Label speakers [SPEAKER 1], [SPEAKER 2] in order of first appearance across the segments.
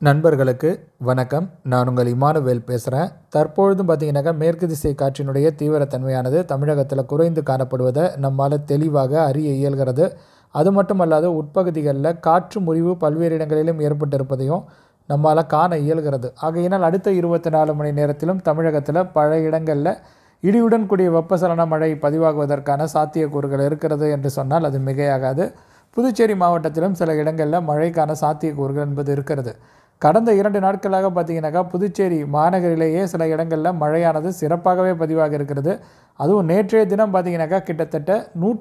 [SPEAKER 1] நண்பர்களுக்கு வணக்கம். நான் உங்கள் இமானுவேல் பேசுகிறேன். தற்பொழுதும் பார்த்தீங்கன்னாக்கா மேற்கு திசை காற்றினுடைய தீவிரத்தன்மையானது தமிழகத்தில் குறைந்து காணப்படுவதை நம்மால் தெளிவாக அறிய இயல்கிறது. அது மட்டுமல்லாது உட்பகுதிகளில் காற்று முறிவு பல்வேறு இடங்களிலும் ஏற்பட்டிருப்பதையும் நம்மால் காண இயல்கிறது. ஆகையினால் அடுத்த 24 மணி நேரத்திலும் தமிழகத்தில் பல இடங்களில் இடியுடன் கூடிய வெப்பசலன மழை பதிவாகுவதற்கான சாத்தியக்கூறுகள் இருக்கிறது என்று சொன்னால் அது மிகையாகாது. புதுச்சேரி மாவட்டத்திலும் சில இடங்களில் மழைக்கான சாத்தியக்கூறுகள் என்பது இருக்கிறது. கடந்த 2 நாட்களாக பார்த்தீங்கன்னாக்கா புதுச்சேரி மாநகரிலேயே சில இடங்களில் மழையானது சிறப்பாகவே பதிவாக இருக்கிறது. அதுவும் நேற்றைய தினம் பார்த்தீங்கன்னாக்கா கிட்டத்தட்ட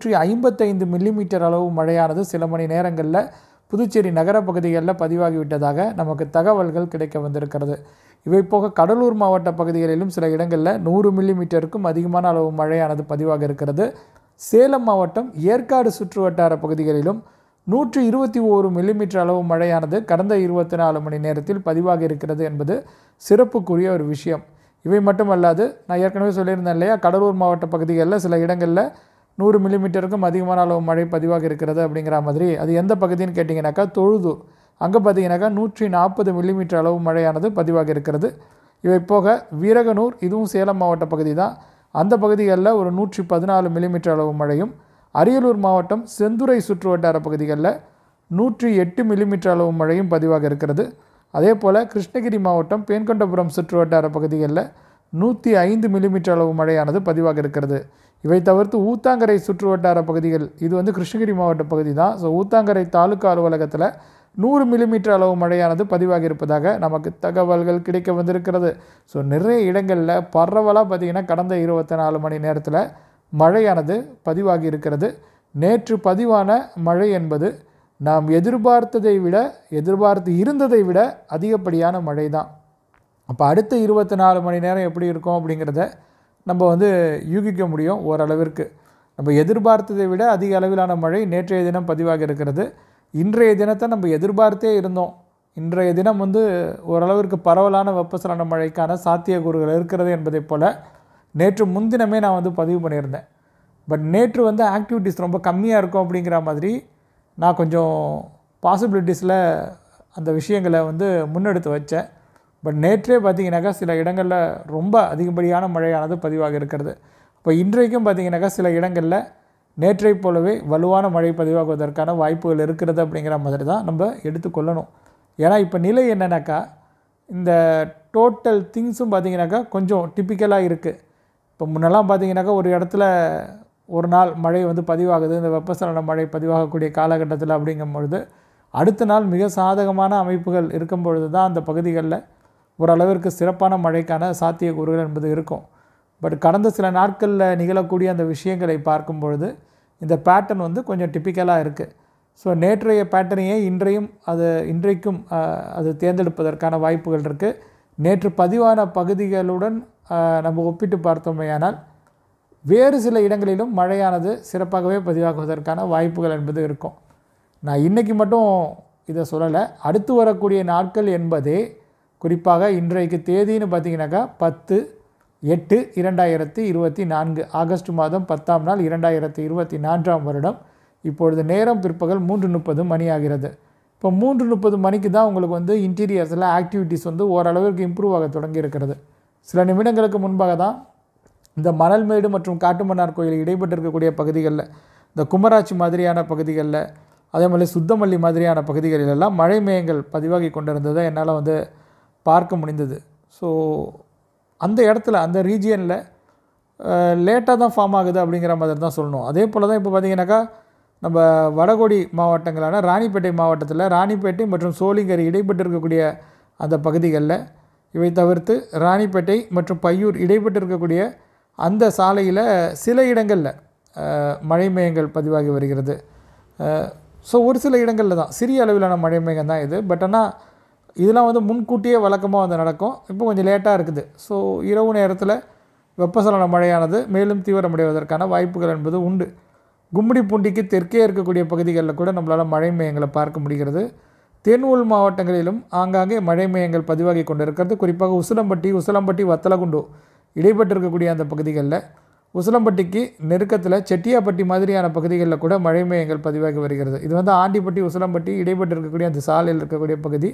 [SPEAKER 1] 155 மில்லிமீட்டர் அளவு மழையானது சில மணி நேரங்களில் புதுச்சேரி நகர பகுதிகளில் பதிவாகிவிட்டதாக நமக்கு தகவல்கள் கிடைக்க வந்திருக்கிறது. இவை போக கடலூர் மாவட்ட பகுதிகளிலும் சில இடங்களில் 100 மில்லிமீட்டருக்கும் அதிகமான அளவு மழையானது பதிவாக இருக்கிறது. சேலம் மாவட்டம் ஏற்காடு சுற்று வட்டார பகுதிகளிலும் 121 மில்லிமீட்டர் அளவு மழையானது கடந்த 24 மணி நேரத்தில் பதிவாக இருக்கிறது என்பது சிறப்புக்குரிய ஒரு விஷயம். இவை மட்டுமல்லாது நான் ஏற்கனவே சொல்லியிருந்தேன் இல்லையா, கடலூர் மாவட்ட பகுதிகளில் சில இடங்களில் 100 மில்லிமீட்டருக்கும் அதிகமான அளவு மழை பதிவாக இருக்கிறது அப்படிங்கிற மாதிரி. அது எந்த பகுதின்னு கேட்டிங்கனாக்கா தொழுதூர். அங்கே பார்த்தீங்கன்னாக்கா 140 மில்லிமீட்டர் அளவு மழையானது பதிவாக இருக்கிறது. இவை போக வீரகனூர், இதுவும் சேலம் மாவட்ட பகுதி தான், அந்த பகுதிகளில் ஒரு 114 மில்லிமீட்டர் அளவு மழையும், அரியலூர் மாவட்டம் செந்துறை சுற்று வட்டார பகுதிகளில் 108 மில்லிமீட்டர் அளவு மழையும் பதிவாக இருக்கிறது. அதே போல் கிருஷ்ணகிரி மாவட்டம் பேன்கொண்டபுரம் சுற்று வட்டார பகுதிகளில் 105 மில்லிமீட்டர் அளவு மழையானது பதிவாக இருக்கிறது. இவை தவிர்த்து ஊத்தாங்கரை சுற்று வட்டார பகுதிகள், இது கிருஷ்ணகிரி மாவட்ட பகுதி தான். ஸோ ஊத்தாங்கரை தாலுக்கா அலுவலகத்தில் 100 மில்லிமீட்டர் அளவு மழையானது பதிவாகி இருப்பதாக நமக்கு தகவல்கள் கிடைக்க வந்திருக்கிறது. ஸோ நிறைய இடங்களில் பரவலாக பார்த்திங்கன்னா கடந்த 24 மணி நேரத்தில் மழையானது பதிவாகி இருக்கிறது. நேற்று பதிவான மழை என்பது நாம் எதிர்பார்த்து இருந்ததை விட அதிகப்படியான மழை தான். அப்போ அடுத்த 24 மணி நேரம் எப்படி இருக்கும் அப்படிங்கிறத நம்ம யூகிக்க முடியும் ஓரளவிற்கு. நம்ம எதிர்பார்த்ததை விட அதிக அளவிலான மழை நேற்றைய தினம் பதிவாக இருக்கிறது. இன்றைய தினத்தை நம்ம எதிர்பார்த்தே இருந்தோம். இன்றைய தினம் ஓரளவிற்கு பரவலான வெப்பசலன மழைக்கான சாத்தியக்கூறுகள் இருக்கிறது என்பதை போல் நேற்று முன்தினமே நான் பதிவு பண்ணியிருந்தேன். பட் நேற்று ஆக்டிவிட்டீஸ் ரொம்ப கம்மியாக இருக்கும் அப்படிங்கிற மாதிரி நான் கொஞ்சம் பாசிபிலிட்டிஸில் அந்த விஷயங்களை முன்னெடுத்து வச்சேன். பட் நேற்றே பார்த்திங்கனாக்கா சில இடங்களில் ரொம்ப அதிகப்படியான மழையானது பதிவாக இருக்கிறது. இப்போ இன்றைக்கும் பார்த்திங்கனாக்கா சில இடங்களில் நேற்றை போலவே வலுவான மழை பதிவாகுவதற்கான வாய்ப்புகள் இருக்கிறது அப்படிங்கிற மாதிரி தான் நம்ம எடுத்துக்கொள்ளணும். ஏன்னா இப்போ நிலை என்னன்னாக்கா இந்த டோட்டல் திங்ஸும் பார்த்திங்கனாக்கா கொஞ்சம் டிப்பிக்கலாக இருக்குது. இப்போ முன்னெல்லாம் பார்த்திங்கனாக்கா ஒரு இடத்துல ஒரு நாள் மழை பதிவாகுது, இந்த வெப்பசலன மழை பதிவாகக்கூடிய காலகட்டத்தில் அப்படிங்கும்பொழுது அடுத்த நாள் மிக சாதகமான அமைப்புகள் இருக்கும் பொழுது தான் அந்த பகுதிகளில் ஓரளவிற்கு சிறப்பான மழைக்கான சாத்தியக்கூறுகள் என்பது இருக்கும். பட் கடந்த சில நாட்களில் நிகழக்கூடிய அந்த விஷயங்களை பார்க்கும் பொழுது இந்த பேட்டர்ன் கொஞ்சம் டிப்பிக்கலாக இருக்குது. ஸோ நேற்றைய பேட்டர்னையே இன்றைக்கும் அது தேர்ந்தெடுப்பதற்கான வாய்ப்புகள் இருக்குது. நேற்று பதிவான பகுதிகளுடன் நம்ம ஒப்பிட்டு பார்த்தோமேயானால் வேறு சில இடங்களிலும் மழையானது சிறப்பாகவே பதிவாகுவதற்கான வாய்ப்புகள் என்பது இருக்கும். நான் இன்றைக்கி மட்டும் இதை சொல்லலை, அடுத்து வரக்கூடிய நாட்கள் என்பதே குறிப்பாக இன்றைக்கு தேதின்னு பார்த்திங்கனாக்கா 10/8/2024 ஆகஸ்ட் மாதம் 10ஆம் நாள் 2024ஆம் வருடம். இப்பொழுது நேரம் பிற்பகல் 3:30 மணி ஆகிறது. இப்போ 3:30 மணிக்கு தான் உங்களுக்கு இன்டீரியர்ஸில் ஆக்டிவிட்டீஸ் ஓரளவிற்கு இம்ப்ரூவ் ஆக தொடங்கி இருக்கிறது. சில நிமிடங்களுக்கு முன்பாக தான் இந்த மணல்மேடு மற்றும் காட்டுமன்னார் கோயில் இடைப்பட்டிருக்கக்கூடிய பகுதிகளில், இந்த குமராட்சி மாதிரியான பகுதிகளில், அதே மாதிரி சுத்தமல்லி மாதிரியான பகுதிகளிலெல்லாம் மழை மேகங்கள் பதிவாகி கொண்டிருந்ததை என்னால் பார்க்க முடிந்தது. ஸோ அந்த இடத்துல அந்த ரீஜியனில் லேட்டாக தான் ஃபார்ம் ஆகுது அப்படிங்கிற மாதிரி தான் சொல்லணும். அதே போல் தான் இப்போ பார்த்திங்கனாக்கா நம்ம வடகோடி மாவட்டங்களான ராணிப்பேட்டை மாவட்டத்தில் ராணிப்பேட்டை மற்றும் சோளிங்கர் இடைப்பட்டிருக்கக்கூடிய அந்த பகுதிகளில், இவை தவிர்த்து ராணிப்பேட்டை மற்றும் பையூர் இடைப்பட்டிருக்கக்கூடிய அந்த சாலையில் சில இடங்களில் மழை மேகங்கள் பதிவாகி வருகிறது. ஸோ ஒரு சில இடங்களில் தான் சிறிய அளவிலான மழை மேகம் தான் இது. பட் ஆனால் இதெல்லாம் முன்கூட்டியே வழக்கமாக நடக்கும். இப்போ கொஞ்சம் லேட்டாக இருக்குது. ஸோ இரவு நேரத்தில் வெப்பசலன மழையானது மேலும் தீவிரமடைவதற்கான வாய்ப்புகள் என்பது உண்டு. கும்மிடிப்பூண்டிக்கு தெற்கே இருக்கக்கூடிய பகுதிகளில் கூட நம்மளால் மழை மேகங்களை பார்க்க முடிகிறது. தென் உள் மாவட்டங்களிலும் ஆங்காங்கே மழை மேகங்கள் பதிவாகி கொண்டிருக்கிறது. குறிப்பாக உசிலம்பட்டி வத்தலகுண்டு இடைப்பட்டிருக்கக்கூடிய அந்த பகுதிகளில், உசிலம்பட்டிக்கு நெருக்கத்தில் செட்டியாப்பட்டி மாதிரியான பகுதிகளில் கூட மழை மேகங்கள் பதிவாகி வருகிறது. இது ஆண்டிப்பட்டி உசிலம்பட்டி இடைப்பட்டிருக்கக்கூடிய அந்த சாலையில் இருக்கக்கூடிய பகுதி.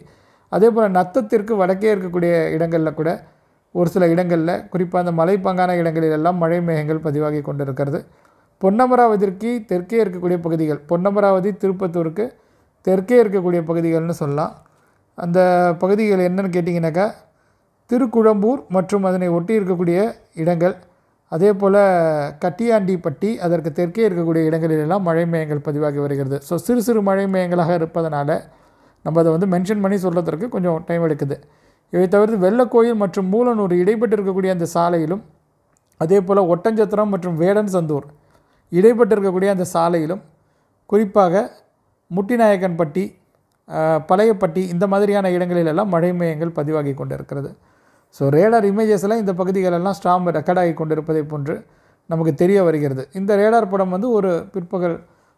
[SPEAKER 1] அதே போல் நத்தத்திற்கு வடக்கே இருக்கக்கூடிய இடங்களில் கூட ஒரு சில இடங்களில், குறிப்பாக அந்த மலைப்பாங்கான இடங்களிலெல்லாம் மழை மேகங்கள் பதிவாகி கொண்டிருக்கிறது. பொன்னமராவதிக்கு தெற்கே இருக்கக்கூடிய பகுதிகள், பொன்னமராவதி திருப்பத்தூருக்கு தெற்கே இருக்கக்கூடிய பகுதிகள்னு சொல்லலாம். அந்த பகுதிகள் என்னென்னு கேட்டிங்கனாக்கா, திருக்குழம்பூர் மற்றும் அதனை ஒட்டி இருக்கக்கூடிய இடங்கள், அதே போல் கட்டியாண்டிப்பட்டி அதற்கு தெற்கே இருக்கக்கூடிய இடங்களிலெல்லாம் மழை மேகங்கள் பதிவாகி வருகிறது. ஸோ சிறு சிறு மழை மேகங்களாக இருப்பதனால நம்ம அதை வந்து மென்ஷன் பண்ணி சொல்கிறதுக்கு கொஞ்சம் டைம் எடுக்குது. இவை தவிர்த்து வெள்ளக்கோயில் மற்றும் மூலனூர் இடைப்பட்டு இருக்கக்கூடிய அந்த சாலையிலும், அதே போல் ஒட்டஞ்சத்திரம் மற்றும் வேடன் சந்தூர் இடைப்பட்டு இருக்கக்கூடிய அந்த சாலையிலும், குறிப்பாக முட்டிநாயக்கன்பட்டி, பழையப்பட்டி இந்த மாதிரியான இடங்களிலெல்லாம் மழை மேகங்கள் பதிவாகி கொண்டு இருக்கிறது. ஸோ ரேடார் இமேஜஸில் இந்த பகுதிகளெல்லாம் ஸ்டாம் ரெக்கார்ட் ஆகி கொண்டிருப்பதை போன்று நமக்கு தெரிய வருகிறது. இந்த ரேடார் படம் வந்து ஒரு பிற்பகல்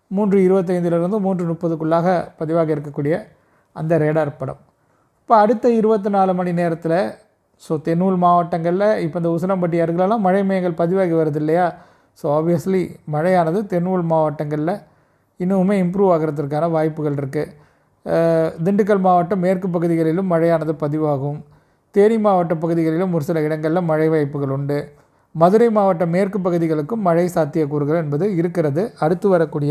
[SPEAKER 1] 3:25 3:30க்குள்ளாக பதிவாக இருக்கக்கூடிய அந்த ரேடார் படம். இப்போ அடுத்த 24 மணி நேரத்தில் ஸோ தென்னூல் மாவட்டங்களில் இப்போ இந்த உசிலம்பட்டி அருகிலெல்லாம் மழை மேகங்கள் பதிவாகி வருது இல்லையா. ஸோ ஆப்வியஸ்லி மழையானது தென்னூல் மாவட்டங்களில் இன்னுமே இம்ப்ரூவ் ஆகிறதுக்கான வாய்ப்புகள் இருக்குது. திண்டுக்கல் மாவட்டம் மேற்கு பகுதிகளிலும் மழையானது பதிவாகும். தேனி மாவட்ட பகுதிகளிலும் ஒரு சில இடங்களில் மழை வாய்ப்புகள் உண்டு. மதுரை மாவட்ட மேற்கு பகுதிகளுக்கும் மழை சாத்தியக்கூறுகள் என்பது இருக்கிறது. அடுத்து வரக்கூடிய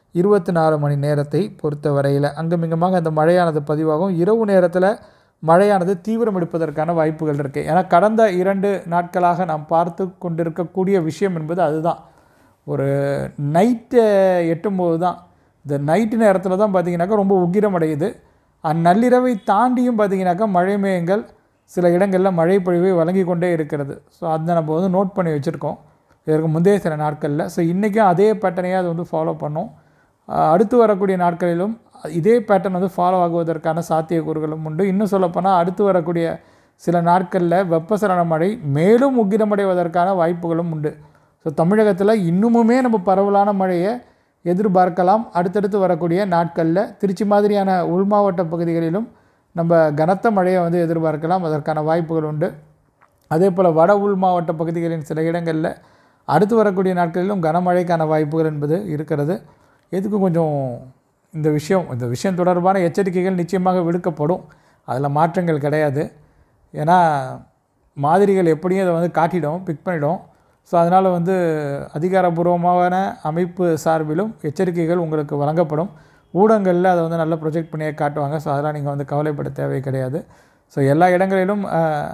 [SPEAKER 1] 24 மணி நேரத்தை பொறுத்த வரையில் அங்குமிங்குமாக அந்த மழையானது பதிவாகும். இரவு நேரத்தில் மழையானது தீவிரம் எடுப்பதற்கான வாய்ப்புகள் இருக்குது. ஏன்னா கடந்த 2 நாட்களாக நாம் பார்த்து கொண்டிருக்கக்கூடிய விஷயம் என்பது அதுதான். ஒரு நைட்டை எட்டும்போது தான், இந்த நைட்டு நேரத்தில் தான் பார்த்திங்கனாக்கா ரொம்ப உக்கிரம் அடையுது. நள்ளிரவை தாண்டியும் பார்த்திங்கனாக்கா மழை மேகங்கள் சில இடங்களில் மழை பொழிவை வழங்கி கொண்டே இருக்கிறது. ஸோ அதை நம்ம வந்து நோட் பண்ணி வச்சுருக்கோம் இதற்கு முந்தைய சில நாட்களில். ஸோ இன்றைக்கும் அதே பேட்டர்னையே அது வந்து ஃபாலோ பண்ணோம். அடுத்து வரக்கூடிய நாட்களிலும் இதே பேட்டர்ன் வந்து ஃபாலோ ஆகுவதற்கான சாத்தியக்கூறுகளும் உண்டு. இன்னும் சொல்லப்போனால் அடுத்து வரக்கூடிய சில நாட்களில் வெப்பசலன மழை மேலும் உக்கிரமடைவதற்கான வாய்ப்புகளும் உண்டு. ஸோ தமிழகத்தில் இன்னுமுமே நம்ம பரவலான மழையை எதிர்பார்க்கலாம். அடுத்தடுத்து வரக்கூடிய நாட்களில் திருச்சி மாதிரியான உள் மாவட்ட பகுதிகளிலும் நம்ம கனத்த மழையை வந்து எதிர்பார்க்கலாம். அதற்கான வாய்ப்புகள் உண்டு. அதே போல் வட உள் மாவட்ட பகுதிகளின் சில இடங்களில் அடுத்து வரக்கூடிய நாட்களிலும் கனமழைக்கான வாய்ப்புகள் என்பது இருக்கிறது. எதுக்கு கொஞ்சம் இந்த விஷயம் தொடர்பான எச்சரிக்கைகள் நிச்சயமாக விடுக்கப்படும். அதில் மாற்றங்கள் கிடையாது. ஏன்னா மாதிரிகள் எப்படியும் அதை வந்து காட்டிடும், பிக் பண்ணிடும். ஸோ அதனால் வந்து அதிகாரப்பூர்வமான அமைப்பு சார்பிலும் எச்சரிக்கைகள் உங்களுக்கு வழங்கப்படும். ஊடகங்களில் அதை வந்து நல்லா ப்ரொஜெக்ட் பண்ணியே காட்டுவாங்க. ஸோ அதெல்லாம் நீங்கள் வந்து கவலைப்பட தேவை கிடையாது. ஸோ எல்லா இடங்களிலும்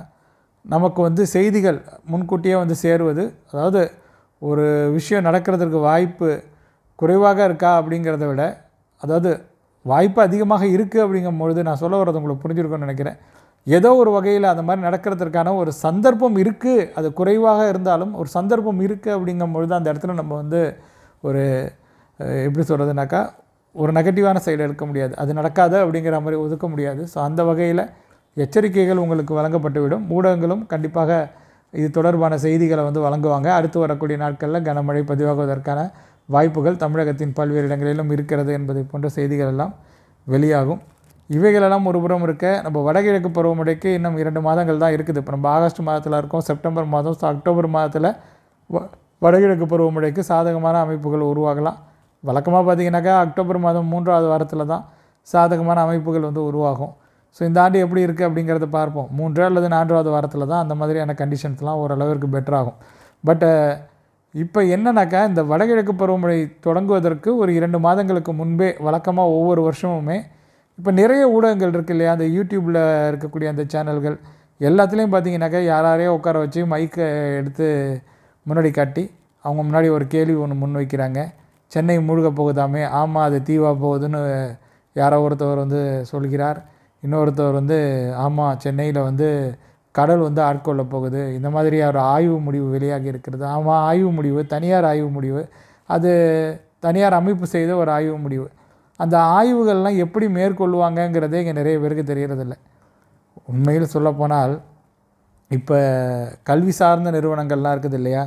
[SPEAKER 1] நமக்கு வந்து செய்திகள் முன்கூட்டியே வந்து சேருவது, அதாவது ஒரு விஷயம் நடக்கிறதுக்கு வாய்ப்பு குறைவாக இருக்கா அப்படிங்கிறத விட, அதாவது வாய்ப்பு அதிகமாக இருக்குது அப்படிங்கும்பொழுது, நான் சொல்ல வர்றது உங்களுக்கு புரிஞ்சிருக்கும்னு நினைக்கிறேன். ஏதோ ஒரு வகையில் அந்த மாதிரி நடக்கிறதுக்கான ஒரு சந்தர்ப்பம் இருக்குது, அது குறைவாக இருந்தாலும் ஒரு சந்தர்ப்பம் இருக்குது அப்படிங்கும்பொழுது அந்த இடத்துல நம்ம வந்து ஒரு எப்படி சொல்கிறதுனாக்கா ஒரு நெகட்டிவான சைடு எடுக்க முடியாது. அது நடக்காது அப்படிங்கிற மாதிரி ஒதுக்க முடியாது. ஸோ அந்த வகையில் எச்சரிக்கைகள் உங்களுக்கு வழங்கப்பட்டுவிடும். ஊடகங்களும் கண்டிப்பாக இது தொடர்பான செய்திகளை வந்து வழங்குவாங்க. அடுத்து வரக்கூடிய நாட்களில் கனமழை பதிவாகுவதற்கான வாய்ப்புகள் தமிழகத்தின் பல்வேறு இடங்களிலும் இருக்கிறது என்பதை போன்ற செய்திகள் எல்லாம் வெளியாகும். இவைகளெல்லாம் ஒரு புறம் இருக்க, நம்ம வடகிழக்கு பருவமழைக்கு இன்னும் 2 மாதங்கள் தான் இருக்குது. இப்போ நம்ம ஆகஸ்ட் மாதத்தில் இருக்கோம். செப்டம்பர் மாதம், அக்டோபர் மாதத்தில் வடகிழக்கு பருவமழைக்கு சாதகமான அமைப்புகள் உருவாகலாம். வழக்கமாக பார்த்திங்கனாக்கா அக்டோபர் மாதம் 3வது வாரத்தில் தான் சாதகமான அமைப்புகள் வந்து உருவாகும். ஸோ இந்த ஆண்டு எப்படி இருக்குது அப்படிங்கிறத பார்ப்போம். 3 அல்லது 4வது வாரத்தில் தான் அந்த மாதிரியான கண்டிஷன்ஸ்லாம் ஓரளவிற்கு பெட்டராகும். பட் இப்போ என்னன்னாக்கா, இந்த வடகிழக்கு பருவமழை தொடங்குவதற்கு ஒரு 2 மாதங்களுக்கு முன்பே வழக்கமாக ஒவ்வொரு வருஷமுமே இப்போ நிறைய ஊடகங்கள் இருக்குது இல்லையா, அந்த யூடியூப்பில் இருக்கக்கூடிய அந்த சேனல்கள் எல்லாத்துலேயும் பார்த்திங்கனாக்கா யாரையோ உட்கார வச்சு மைக்கை எடுத்து முன்னாடி காட்டி அவங்க முன்னாடி ஒரு கேள்வி ஒன்று முன் வைக்கிறாங்க. சென்னை மூழ்க போகுதாமே, ஆமாம் அது தீவாக போகுதுன்னு யாரோ ஒருத்தவர் வந்து சொல்கிறார். இன்னொருத்தவர் வந்து ஆமாம் சென்னையில் வந்து கடல் வந்து ஆட்கொள்ள போகுது, இந்த மாதிரி ஒரு ஆய்வு முடிவு வெளியாகி இருக்கிறது. ஆமாம் ஆய்வு முடிவு, தனியார் ஆய்வு முடிவு, அது தனியார் அமைப்பு செய்த ஒரு ஆய்வு முடிவு. அந்த ஆய்வுகள்லாம் எப்படி மேற்கொள்வாங்கங்கிறதே இங்கே நிறைய பேருக்கு தெரியறதில்ல. உண்மையில் சொல்லப்போனால் இப்போ கல்வி சார்ந்த நிறுவனங்கள்லாம் இருக்குது இல்லையா,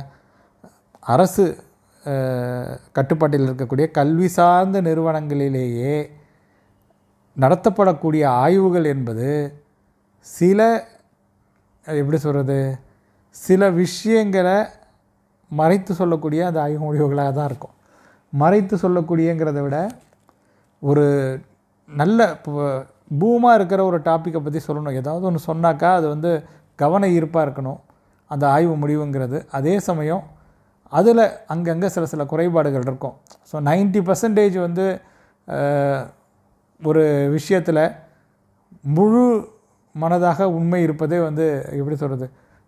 [SPEAKER 1] அரசு கட்டுப்பாட்டில் இருக்கக்கூடிய கல்வி சார்ந்த நிறுவனங்களிலேயே நடத்தப்படக்கூடிய ஆய்வுகள் என்பது எப்படி சொல்கிறது, சில விஷயங்களை மறைத்து சொல்லக்கூடிய அந்த ஆய்வு முடிவுகளாக தான் இருக்கும். மறைத்து சொல்லக்கூடியங்கிறத விட ஒரு நல்ல பூமாக இருக்கிற ஒரு டாப்பிக்கை பற்றி சொல்லணும். ஏதாவது ஒன்று சொன்னாக்கா அது வந்து கவன ஈர்ப்பாக இருக்கணும் அந்த ஆய்வு முடிவுங்கிறது. அதே சமயம் அதில் அங்கங்கே சில குறைபாடுகள் இருக்கும். ஸோ 90% வந்து ஒரு விஷயத்தில் முழு மனதாக உண்மை இருப்பதே வந்து எப்படி சொல்கிறது,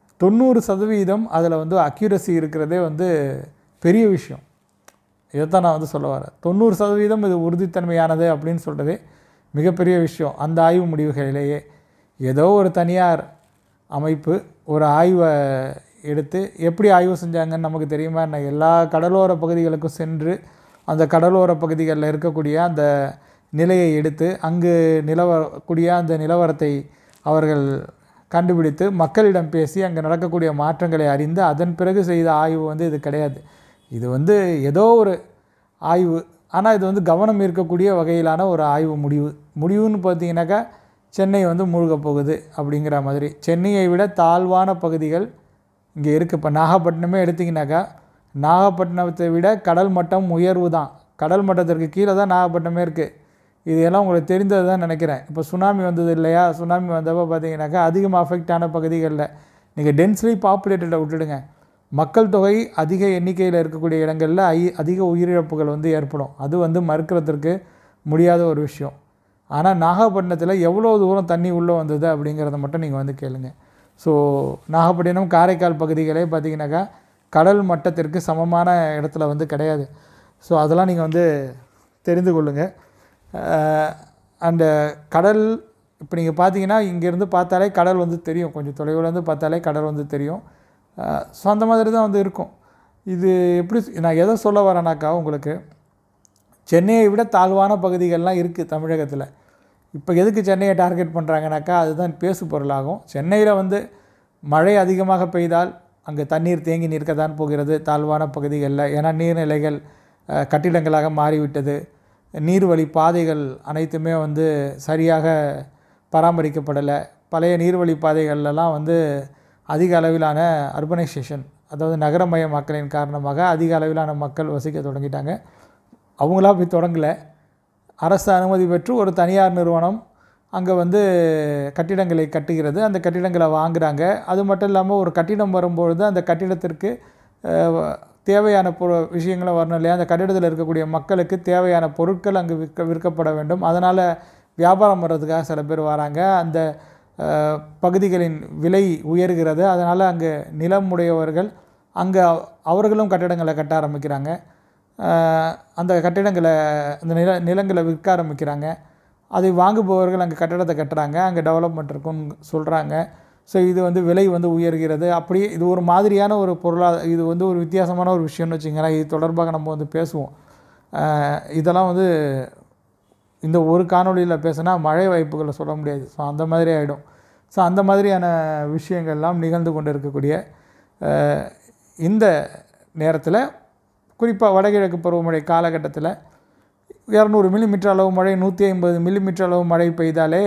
[SPEAKER 1] 90% அதில் வந்து அக்யூரசி இருக்கிறதே வந்து பெரிய விஷயம். இதைத்தான் நான் வந்து சொல்ல வரேன். 90% இது உறுதித்தன்மையானது அப்படின்னு சொல்கிறதே மிகப்பெரிய விஷயம். அந்த ஆய்வு முடிவுகளிலேயே ஏதோ ஒரு தனியார் அமைப்பு ஒரு ஆய்வை எடுத்து எப்படி ஆய்வு செஞ்சாங்கன்னு நமக்கு தெரியுமா என்ன? எல்லா கடலோர பகுதிகளுக்கும் சென்று அந்த கடலோர பகுதிகளில் இருக்கக்கூடிய அந்த நிலையை எடுத்து அங்கு நிலவக்கூடிய அந்த நிலவரத்தை அவர்கள் கண்டுபிடித்து மக்களிடம் பேசி அங்கே நடக்கக்கூடிய மாற்றங்களை அறிந்து அதன் பிறகு செய்த ஆய்வு வந்து இது கிடையாது. இது வந்து ஏதோ ஒரு ஆய்வு, ஆனால் இது வந்து கவனம் ஈர்க்கக்கூடிய வகையிலான ஒரு ஆய்வு முடிவுன்னு பார்த்தீங்கன்னாக்கா சென்னை வந்து மூழ்க போகுது அப்படிங்கிற மாதிரி. சென்னையை விட தாழ்வான பகுதிகள் இங்கே இருக்குது. இப்போ நாகப்பட்டினமே எடுத்திங்கனாக்கா நாகப்பட்டினத்தை விட கடல் மட்டம் உயர்வு தான். கடல் மட்டத்திற்கு கீழே தான் நாகப்பட்டினமே இருக்குது. இது எல்லாம் உங்களுக்கு தெரிந்தது தான் நினைக்கிறேன். இப்போ சுனாமி வந்தது இல்லையா? சுனாமி வந்தப்போ பார்த்தீங்கன்னாக்கா அதிகமாக அஃபெக்ட் ஆன பகுதிகளில் நீங்கள் டென்ஸ்லி பாப்புலேட்டடை விட்டுடுங்க, மக்கள் தொகை அதிக எண்ணிக்கையில் இருக்கக்கூடிய இடங்களில் அதிக உயிரிழப்புகள் வந்து ஏற்படும். அது வந்து மறுக்கிறதுக்கு முடியாத ஒரு விஷயம். ஆனால் நாகப்பட்டினத்தில் எவ்வளோ தூரம் தண்ணி உள்ளே வந்தது அப்படிங்கிறத மட்டும் நீங்கள் வந்து கேளுங்க. ஸோ நாகப்பட்டினம் காரைக்கால் பகுதிகளே பார்த்திங்கனாக்கா கடல் மட்டத்திற்கு சமமான இடத்துல வந்து கிடையாது. ஸோ அதெல்லாம் நீங்கள் வந்து தெரிந்து கொள்ளுங்கள். அந்த கடல் இப்போ நீங்கள் பார்த்தீங்கன்னா இங்கேருந்து பார்த்தாலே கடல் வந்து தெரியும், கொஞ்சம் தொலைவிலேருந்து பார்த்தாலே கடல் வந்து தெரியும். ஸோ அந்த மாதிரி தான் வந்து இருக்கும். இது எப்படி நான் எதை சொல்ல வரேனாக்கா, உங்களுக்கு சென்னையை விட தாழ்வான பகுதிகள்லாம் இருக்குது தமிழகத்தில். இப்போ எதுக்கு சென்னையை டார்கெட் பண்ணுறாங்கனாக்கா அதுதான் பேசு பொருளாகும். சென்னையில் வந்து மழை அதிகமாக பெய்தால் அங்கே தண்ணீர் தேங்கி நிற்க தான் போகிறது தாழ்வான பகுதிகளில். ஏன்னா நீர்நிலைகள் கட்டிடங்களாக மாறிவிட்டது. நீர்வழி பாதைகள் அனைத்துமே வந்து சரியாக பராமரிக்கப்படலை. பழைய நீர்வழி பாதைகள்லாம் வந்து அதிக அளவிலான அர்பனைசேஷன், அதாவது நகரமயமாக்கலின் காரணமாக அதிக அளவிலான மக்கள் வசிக்க தொடங்கிட்டாங்க. அவங்களா போய் தொடங்கலை, அரசு அனுமதி பெற்று ஒரு தனியார் நிறுவனம் அங்கே வந்து கட்டிடங்களை கட்டுகிறது. அந்த கட்டிடங்களை வாங்குகிறாங்க. அது மட்டும் இல்லாமல் ஒரு கட்டிடம் வரும்பொழுது அந்த கட்டிடத்திற்கு தேவையான விஷயங்களும் வரணும் இல்லையா? அந்த கட்டிடத்தில் இருக்கக்கூடிய மக்களுக்கு தேவையான பொருட்கள் அங்கு விற்கப்பட வேண்டும். அதனால் வியாபாரம் வர்றதுக்காக சில பேர் வராங்க. அந்த பகுதிகளின் விலை உயர்கிறது. அதனால் அங்கே நிலம் உடையவர்கள் அங்கே அவர்களும் கட்டிடங்களை கட்ட ஆரம்பிக்கிறாங்க. அந்த கட்டிடங்களை அந்த நிலங்களை விற்க ஆரம்பிக்கிறாங்க. அதை வாங்குபவர்கள் அங்கே கட்டடத்தை கட்டுறாங்க, அங்கே டெவலப்மெண்ட் இருக்குன்னு சொல்கிறாங்க. ஸோ இது வந்து விலை வந்து உயர்கிறது. அப்படியே இது ஒரு மாதிரியான ஒரு இது வந்து ஒரு வித்தியாசமான ஒரு விஷயம்னு வச்சுங்களேன். இது தொடர்பாக நம்ம வந்து பேசுவோம். இதெல்லாம் வந்து இந்த ஒரு காணொலியில் பேசினா மழை வாய்ப்புகளை சொல்ல முடியாது. ஸோ அந்த மாதிரி ஆகிடும். ஸோ அந்த மாதிரியான விஷயங்கள்லாம் நிகழ்ந்து கொண்டு இருக்கக்கூடிய இந்த நேரத்தில், குறிப்பாக வடகிழக்கு பருவமழை காலகட்டத்தில் 200 மில்லிமீட்டர் அளவு மழை, 150 மில்லிமீட்டர் அளவு மழை பெய்தாலே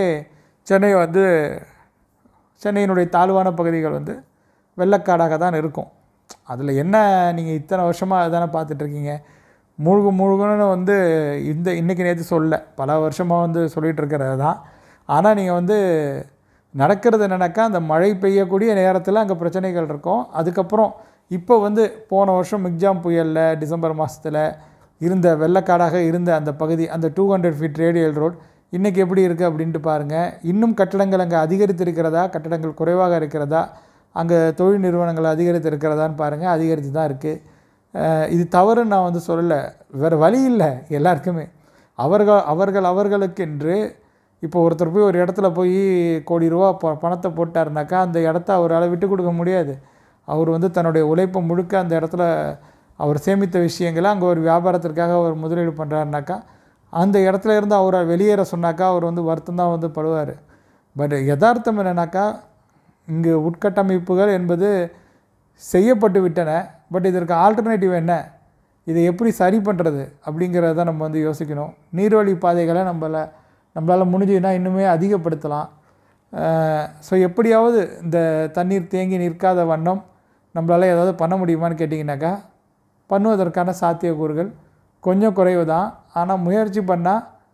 [SPEAKER 1] சென்னையினுடைய தாழ்வான பகுதிகள் வந்து வெள்ளக்காடாக தான் இருக்கும். அதில் என்ன, நீங்கள் இத்தனை வருஷமாக தானே பார்த்துட்ருக்கீங்க. முழுகுன்னு வந்து இன்றைக்கி நேற்று பல வருஷமாக வந்து சொல்லிகிட்டு இருக்கிறது தான். ஆனால் நீங்கள் வந்து நடக்கிறது என்னன்னாக்கா, அந்த மழை பெய்யக்கூடிய நேரத்தில் அங்கே பிரச்சனைகள் இருக்கும். அதுக்கப்புறம் இப்போ வந்து போன வருஷம் மிக்ஜாம் புயலில் டிசம்பர் மாதத்தில் இருந்த வெள்ளக்காடாக இருந்த அந்த பகுதி, அந்த 200 ஃபீட் ரேடியல் ரோட் இன்றைக்கி எப்படி இருக்குது அப்படின்ட்டு பாருங்கள். இன்னும் கட்டடங்கள் அங்கே அதிகரித்திருக்கிறதா, கட்டடங்கள் குறைவாக இருக்கிறதா, அங்கே தொழில் நிறுவனங்கள் அதிகரித்து இருக்கிறதான்னு பாருங்கள். அதிகரித்து தான் இருக்குது. இது தவறுன்னு நான் வந்து சொல்லலை, வேறு வழி இல்லை எல்லாருக்குமே. அவர்களுக்கென்று இப்போ ஒருத்தர் போய் ஒரு இடத்துல போய் கோடி ரூபா பணத்தை போட்டாருனாக்கா அந்த இடத்த அவரால் விட்டு கொடுக்க முடியாது. அவர் வந்து தன்னுடைய உழைப்பை முழுக்க அந்த இடத்துல அவர் சேமித்த விஷயங்களை அங்கே ஒரு வியாபாரத்திற்காக அவர் முதலீடு பண்ணுறாருனாக்கா அந்த இடத்துல இருந்து அவரை வெளியேற சொன்னாக்கா அவர் வந்து வருத்தம் தான் வந்து படுவார். பட் யதார்த்தம் என்னன்னாக்கா, இங்கு உட்கட்டமைப்புகள் என்பது செய்யப்பட்டு விட்டன. பட் இதற்கு ஆல்டர்னேட்டிவ் என்ன, இதை எப்படி சரி பண்ணுறது அப்படிங்கிறத நம்ம வந்து யோசிக்கணும். நீர்வழி பாதைகளை நம்மளால் முடிஞ்சுன்னா இன்னுமே அதிகப்படுத்தலாம். ஸோ எப்படியாவது இந்த தண்ணீர் தேங்கி நிற்காத வண்ணம் நம்மளால் ஏதாவது பண்ண முடியுமான்னு கேட்டிங்கனாக்கா, பண்ணுவதற்கான சாத்தியக்கூறுகள் கொஞ்சம் குறைவு தான். ஆனால் முயற்சி பண்ணால்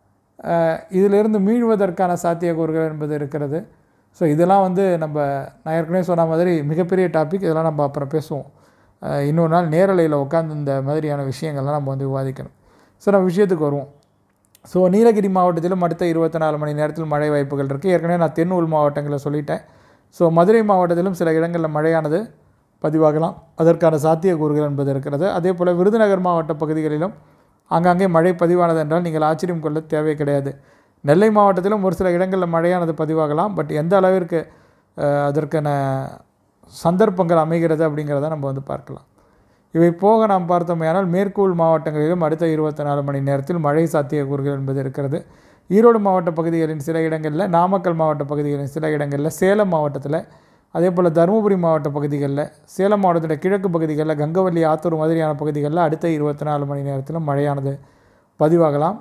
[SPEAKER 1] இதிலிருந்து மீள்வதற்கான சாத்தியக்கூறுகள் என்பது இருக்கிறது. ஸோ இதெல்லாம் வந்து நான் ஏற்கனவே சொன்ன மாதிரி மிகப்பெரிய டாபிக். இதெல்லாம் நம்ம அப்புறம் பேசுவோம். இன்னொரு நாள் நேரலையில் உட்காந்து இந்த மாதிரியான விஷயங்கள்லாம் நம்ம வந்து விவாதிக்கணும். ஸோ நம்ம விஷயத்துக்கு வருவோம். ஸோ நீலகிரி மாவட்டத்திலும் அடுத்த 24 மணி நேரத்தில் மழை வாய்ப்புகள் இருக்குது. ஏற்கனவே நான் தென் உள் மாவட்டங்களை சொல்லிட்டேன். ஸோ மதுரை மாவட்டத்திலும் சில இடங்களில் மழையானது பதிவாகலாம். அதற்கான சாத்தியக்கூறுகள் என்பது இருக்கிறது. அதே போல் விருதுநகர் மாவட்ட பகுதிகளிலும் ஆங்காங்கே மழை பதிவானது என்றால் நீங்கள் ஆச்சரியம் கொள்ள தேவை கிடையாது. நெல்லை மாவட்டத்திலும் ஒரு சில இடங்களில் மழையானது பதிவாகலாம். பட் எந்த அளவிற்கு அதற்கான சந்தர்ப்பங்கள் அமைகிறது அப்படிங்கிறத நம்ம வந்து பார்க்கலாம். இவை போக நாம் பார்த்தோமேயானால் மேற்கு உள் மாவட்டங்களிலும் அடுத்த 24 மணி நேரத்தில் மழை சாத்தியக்கூறுகள் என்பது இருக்கிறது. ஈரோடு மாவட்ட பகுதிகளின் சில இடங்களில், நாமக்கல் மாவட்ட பகுதிகளின் சில இடங்களில், சேலம் மாவட்டத்தில், அதே போல் தருமபுரி மாவட்ட பகுதிகளில், சேலம் மாவட்டத்துடைய கிழக்கு பகுதிகளில், கங்கவல்லி, ஆத்தூர் மாதிரியான பகுதிகளில் அடுத்த 24 மணி நேரத்திலும் மழையானது பதிவாகலாம்.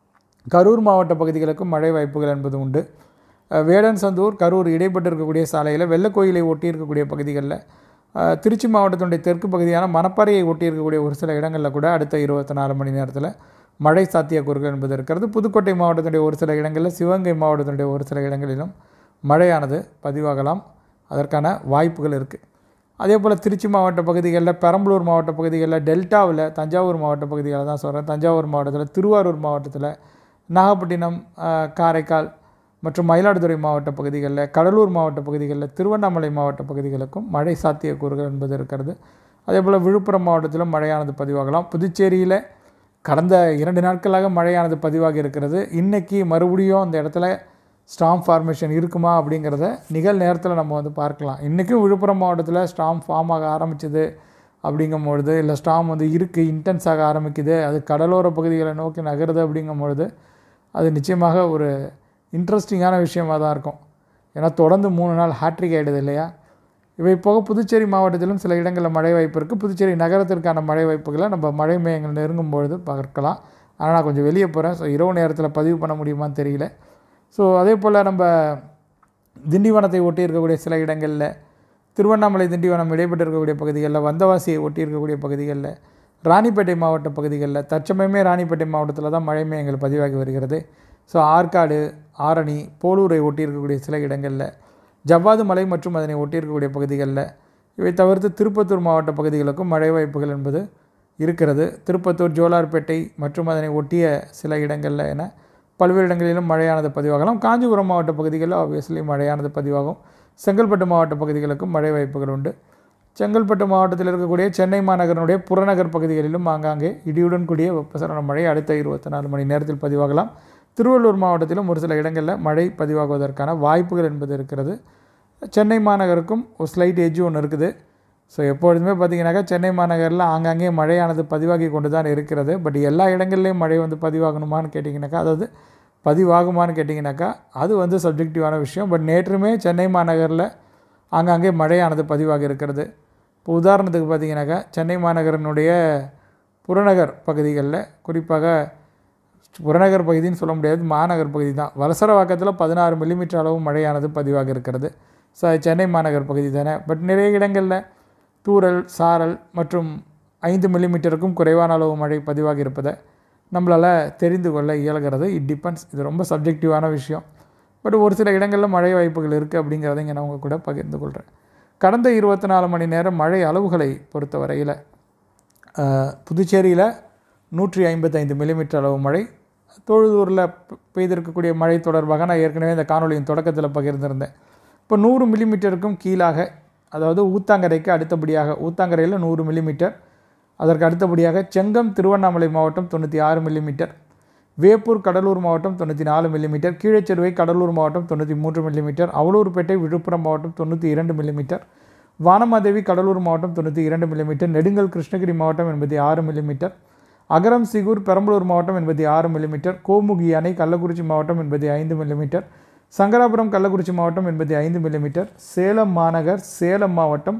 [SPEAKER 1] கரூர் மாவட்ட பகுதிகளுக்கும் மழை வாய்ப்புகள் என்பது உண்டு. வேடன்சந்தூர், கரூர் இடைப்பட்டு இருக்கக்கூடிய சாலையில், வெள்ளக்கோயிலை ஒட்டி இருக்கக்கூடிய பகுதிகளில், திருச்சி மாவட்டத்தினுடைய தெற்கு பகுதியான மணப்பாறையை ஒட்டி இருக்கக்கூடிய ஒரு சில இடங்களில் கூட அடுத்த 24 மணி நேரத்தில் மழை சாத்தியக்கூறுகள் என்பது இருக்கிறது. புதுக்கோட்டை மாவட்டத்தினுடைய ஒரு சில இடங்களில், சிவகங்கை மாவட்டத்தினுடைய ஒரு சில இடங்களிலும் மழையானது பதிவாகலாம். அதற்கான வாய்ப்புகள் இருக்குது. அதே போல் திருச்சி மாவட்ட பகுதிகளில், பெரம்பலூர் மாவட்ட பகுதிகளில், டெல்டாவில், தஞ்சாவூர் மாவட்ட பகுதிகளில் தான் சொல்கிறேன். தஞ்சாவூர் மாவட்டத்தில், திருவாரூர் மாவட்டத்தில், நாகப்பட்டினம், காரைக்கால் மற்றும் மயிலாடுதுறை மாவட்ட பகுதிகளில், கடலூர் மாவட்ட பகுதிகளில், திருவண்ணாமலை மாவட்ட பகுதிகளுக்கும் மழை சாத்தியக்கூறுகள் என்பது இருக்கிறது. அதே போல் விழுப்புரம் மாவட்டத்திலும் மழையானது பதிவாகலாம். புதுச்சேரியில் கடந்த 2 நாட்களாக மழையானது பதிவாகி இருக்கிறது. இன்றைக்கி மறுபடியும் அந்த இடத்துல ஸ்டார்ம் ஃபார்மேஷன் இருக்குமா அப்படிங்கிறத நிகழ் நேரத்தில் நம்ம வந்து பார்க்கலாம். இன்றைக்கும் விழுப்புரம் மாவட்டத்தில் ஸ்டார்ம் ஃபார்ம் ஆக ஆரம்பிச்சது அப்படிங்கும்பொழுது, இல்லை ஸ்டார்ம் வந்து இருக்குது, இன்டென்ஸாக ஆரம்பிக்குது, அது கடலோர பகுதிகளை நோக்கி நகருது அப்படிங்கும்பொழுது அது நிச்சயமாக ஒரு இன்ட்ரெஸ்டிங்கான விஷயமாக தான் இருக்கும். ஏன்னா தொடர்ந்து 3 நாள் ஹேட்ரிக் ஆகிடுது இல்லையா. இவை போக புதுச்சேரி மாவட்டத்திலும் சில இடங்களில் மழை வாய்ப்பு இருக்குது. புதுச்சேரி நகரத்திற்கான மழை வாய்ப்புகளை நம்ம மழை மையங்கள் நெருங்கும்பொழுது பார்க்கலாம். ஆனால் நான் கொஞ்சம் வெளியே போகிறேன். ஸோ இரவு நேரத்தில் பதிவு பண்ண முடியுமான்னு தெரியல. ஸோ அதே போல் நம்ம திண்டிவனத்தை ஒட்டி இருக்கக்கூடிய சில இடங்களில், திருவண்ணாமலை திண்டிவனம் இடைப்பட்டு இருக்கக்கூடிய பகுதிகளில், வந்தவாசியை ஒட்டி இருக்கக்கூடிய பகுதிகளில், ராணிப்பேட்டை மாவட்ட பகுதிகளில், தற்சமயமே ராணிப்பேட்டை மாவட்டத்தில் தான் மழை மையங்கள் பதிவாகி வருகிறது. ஸோ ஆற்காடு, ஆரணி, போலூரை ஒட்டி இருக்கக்கூடிய சில இடங்களில், ஜவ்வாது மலை மற்றும் அதனை ஒட்டி இருக்கக்கூடிய பகுதிகளில், இவை தவிர்த்து திருப்பத்தூர் மாவட்ட பகுதிகளுக்கும் மழை வாய்ப்புகள் என்பது இருக்கிறது. திருப்பத்தூர், ஜோலார்பேட்டை மற்றும் அதனை ஒட்டிய சில இடங்களில் என பல்வேறு இடங்களிலும் மழையானது பதிவாகலாம். காஞ்சிபுரம் மாவட்ட பகுதிகளில் ஆப்வியஸ்லி மழையானது பதிவாகும். செங்கல்பட்டு மாவட்ட பகுதிகளுக்கும் மழை வாய்ப்புகள் உண்டு. செங்கல்பட்டு மாவட்டத்தில் இருக்கக்கூடிய சென்னை மாநகரனுடைய புறநகர் பகுதிகளிலும் ஆங்காங்கே இடியுடன் கூடிய வெப்பசலன மழை அடுத்த 24 மணி நேரத்தில் பதிவாகலாம். திருவள்ளூர் மாவட்டத்திலும் ஒரு சில இடங்களில் மழை பதிவாகுவதற்கான வாய்ப்புகள் என்பது இருக்கிறது. சென்னை மாநகருக்கும் ஒரு ஸ்லைட் எட்ஜ் ஒன்று இருக்குது. ஸோ எப்பொழுதுமே பார்த்திங்கனாக்கா சென்னை மாநகரில் ஆங்காங்கே மழையானது பதிவாகி கொண்டு தான் இருக்கிறது. பட் எல்லா இடங்கள்லேயும் மழை வந்து பதிவாகணுமான்னு கேட்டிங்கனாக்கா, அதாவது பதிவாகுமான்னு கேட்டிங்கனாக்கா அது வந்து சப்ஜெக்டிவான விஷயம். பட் நேற்றுமே சென்னை மாநகரில் ஆங்காங்கே மழையானது பதிவாகி இருக்கிறது. இப்போ உதாரணத்துக்கு பார்த்திங்கனாக்கா சென்னை மாநகரனுடைய புறநகர் பகுதிகளில், குறிப்பாக புறநகர் பகுதின்னு சொல்ல முடியாது, மாநகர் பகுதி தான், வலசரவாக்கத்தில் 16 மில்லிமீட்டர் அளவு மழையானது பதிவாக இருக்கிறது. ஸோ சென்னை மாநகர் பகுதி தானே. பட் நிறைய இடங்களில் தூறல், சாரல் மற்றும் 5 மில்லிமீட்டருக்கும் குறைவான அளவு மழை பதிவாகி இருப்பதை நம்மளால் தெரிந்து கொள்ள இயல்கிறது. It depends. இது ரொம்ப சப்ஜெக்டிவான விஷயம். பட் ஒரு சில இடங்களில் மழை வாய்ப்புகள் இருக்குது அப்படிங்கிறத இங்கே நான் உங்கள் கூட பகிர்ந்து கொள்கிறேன். கடந்த 24 மணி நேரம் மழை அளவுகளை பொறுத்த வரையில் புதுச்சேரியில் 155 மில்லிமீட்டர் அளவு மழை, தொழுதூரில் பெய்திருக்கக்கூடிய மழை தொடர்பாக நான் ஏற்கனவே இந்த காணொலியின் தொடக்கத்தில் பகிர்ந்திருந்தேன். இப்போ 100 மில்லிமீட்டருக்கும் கீழாக, அதாவது ஊத்தாங்கரைக்கு அடுத்தபடியாக, ஊத்தாங்கரையில் 100 மில்லிமீட்டர், அதற்கு அடுத்தபடியாக செங்கம், திருவண்ணாமலை மாவட்டம் 96 மில்லிமீட்டர், வேப்பூர், கடலூர் மாவட்டம் 94 மில்லிமீட்டர், கீழச்செருவை, கடலூர் மாவட்டம் 93 மில்லிமீட்டர், அவலூர்பேட்டை, விழுப்புரம் மாவட்டம் 92 மில்லிமீட்டர், வானமாதேவி, கடலூர் மாவட்டம் 92 மில்லிமீட்டர், நெடுங்கல், கிருஷ்ணகிரி மாவட்டம் 86 மில்லிமீட்டர், அகரம், சிகூர், பெரம்பலூர் மாவட்டம் 86 மில்லிமீட்டர், கோமுகி அணை, கள்ளக்குறிச்சி மாவட்டம் 85 மில்லிமீட்டர், சங்கராபுரம், கள்ளக்குறிச்சி மாவட்டம் 85 மில்லிமீட்டர், சேலம் மாநகர், சேலம் மாவட்டம்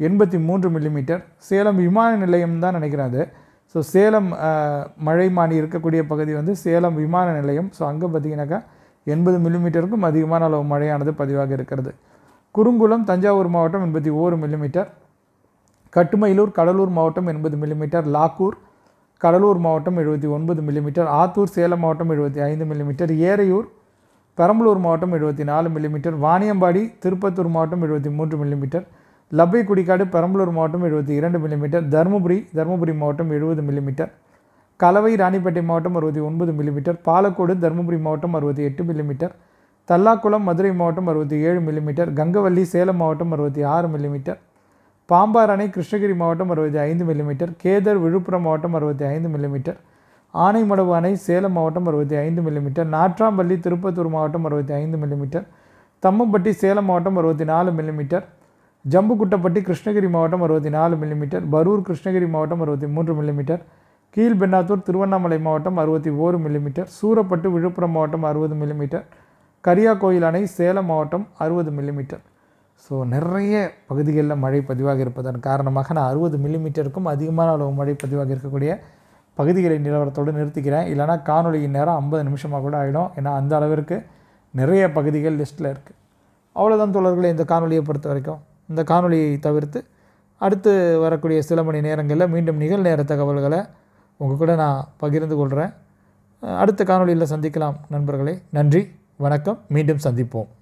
[SPEAKER 1] 83 மில்லிமீட்டர், சேலம் விமான நிலையம் தான் நினைக்கிறேன் அது. ஸோ சேலம் மழைமானி இருக்கக்கூடிய பகுதி வந்து சேலம் விமான நிலையம். ஸோ அங்கே பார்த்திங்கனாக்கா 80 மில்லிமீட்டருக்கும் அதிகமான அளவு மழையானது பதிவாக இருக்கிறது. குறுங்குளம், தஞ்சாவூர் மாவட்டம் 81 மில்லிமீட்டர், கட்டுமயிலூர், கடலூர் மாவட்டம் 80 மில்லிமீட்டர், லாக்கூர், கடலூர் மாவட்டம் 79 மில்லிமீட்டர், ஆத்தூர் சேலம் மாவட்டம் 75 மில்லிமீட்டர், ஏரையூர் பெரம்பலூர் மாவட்டம் 74 மில்லிமீட்டர், வாணியம்பாடி திருப்பத்தூர் மாவட்டம் 73 மில்லிமீட்டர், லப்பை குடிக்காடு பெரம்பலூர் மாவட்டம் 72 மில்லிமீட்டர், தருமபுரி மாவட்டம் 70 மில்லிமீட்டர், கலவை ராணிப்பேட்டை மாவட்டம் 69 மில்லிமீட்டர், பாலக்கோடு தருமபுரி மாவட்டம் 68 மில்லிமீட்டர், தல்லாக்குளம் மதுரை மாவட்டம் 67 மில்லிமீட்டர், கங்கவல்லி சேலம் மாவட்டம் 66 மில்லிமீட்டர், பாம்பார் அணை கிருஷ்ணகிரி மாவட்டம் 65 மில்லிமீட்டர், கேதர் விழுப்புரம் மாவட்டம் 65 மில்லிமீட்டர், ஆனைமடவு அணை சேலம் மாவட்டம் 65 மில்லிமீட்டர், நாட்ராம்பள்ளி திருப்பத்தூர் மாவட்டம் 65 மில்லிமீட்டர், தம்மம்பட்டி சேலம் மாவட்டம் 64 மில்லிமீட்டர், ஜம்புக்குட்டப்பட்டி கிருஷ்ணகிரி மாவட்டம் 64 மில்லிமீட்டர், பரூர் கிருஷ்ணகிரி மாவட்டம் 63 மில்லிமீட்டர், கீழ்பெண்ணாத்தூர் திருவண்ணாமலை மாவட்டம் 61 மில்லிமீட்டர், சூரப்பட்டு விழுப்புரம் மாவட்டம் 60 மில்லிமீட்டர், கரியாக்கோயில் அணை சேலம் மாவட்டம் 60 மில்லிமீட்டர். ஸோ நிறைய பகுதிகளில் மழை பதிவாக இருப்பதன் காரணமாக நான் 60 மில்லிமீட்டருக்கும் அதிகமான அளவு மழை பதிவாக இருக்கக்கூடிய பகுதிகளை நிலவரத்தோடு நிறுத்திக்கிறேன். இல்லைனா காணொலியின் நேரம் 50 நிமிஷமாக கூட ஆகிடும். ஏன்னா அந்த அளவிற்கு நிறைய பகுதிகள் லிஸ்ட்டில் இருக்குது. அவ்வளோதான் தோழர்களே இந்த காணொலியை பொறுத்த வரைக்கும். இந்த காணொலியை தவிர்த்து அடுத்து வரக்கூடிய சில மணி நேரங்களில் மீண்டும் நிகழ்நேர தகவல்களை உங்கள் கூட நான் பகிர்ந்து கொள்கிறேன். அடுத்த காணொலியில் சந்திக்கலாம் நண்பர்களே. நன்றி, வணக்கம். மீண்டும் சந்திப்போம்.